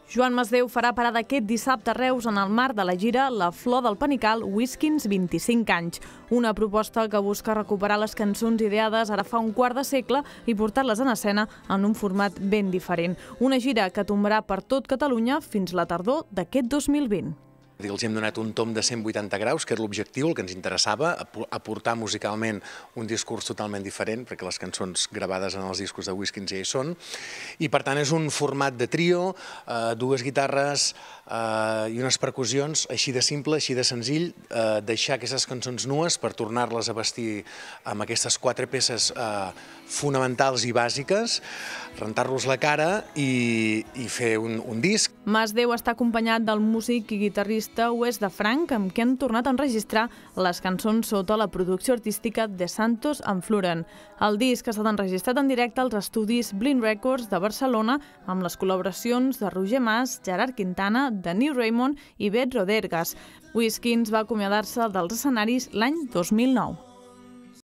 Joan Masdeu farà parada aquest dissabte a Reus en el marc de la gira La Flor del Panical Whiskins 25 anys. Una proposta que busca recuperar les cançons ideades ara fa un quart de segle i portar-les en escena en un format ben diferent. Una gira que tombarà per tot Catalunya fins la tardor d'aquest 2020. Els hem donat un tom de 180 graus, que és l'objectiu, el que ens interessava, aportar musicalment un discurs totalment diferent, perquè les cançons gravades en els discos de Whiskins ja hi són, i per tant és un format de trio, dues guitarres i unes percussions, així de simple, així de senzill, deixar aquestes cançons nues per tornar-les a vestir amb aquestes 4 peces fonamentals i bàsiques, rentar-los la cara i fer un disc. Masdeu està acompanyat del músic i guitarrista Wes de Frank, amb qui han tornat a enregistrar les cançons sota la producció artística de Santos and Floren. El disc ha estat enregistrat en directe als estudis Blind Records de Barcelona amb les col·laboracions de Roger Mas, Gerard Quintana, Denis Raymond i Bet Rodergas. Whiskins va acomiadar-se dels escenaris l'any 2009.